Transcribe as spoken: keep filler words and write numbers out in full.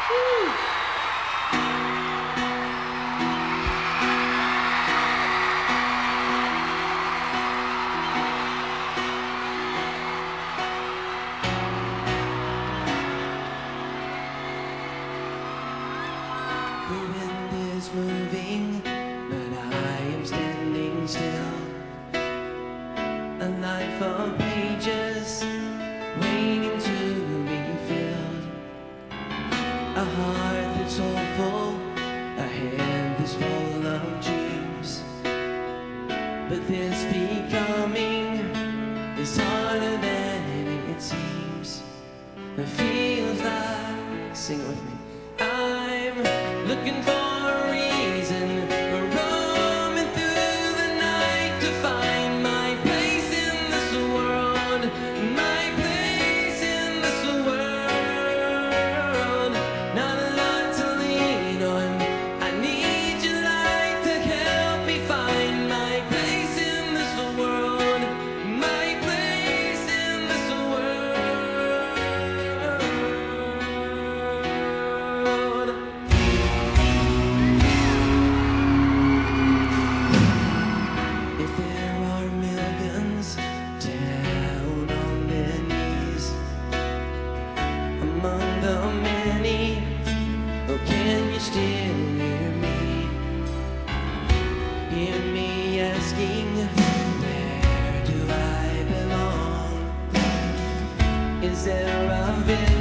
The wind is moving, but I am standing still. A life of pages waiting to be filled. A heart that's soulful, a head that's full of dreams. But this becoming is harder than it seems. It feels like, sing it with me, I'm looking for a reason, roaming through the night to find my place in this world, my place in this world. Not a lot to lean on, I need your light to help me find my place in this world, my place in this world. If there are millions down on their knees among the many, oh, can you still hear me? Hear me asking, where do I belong? Is there a vision?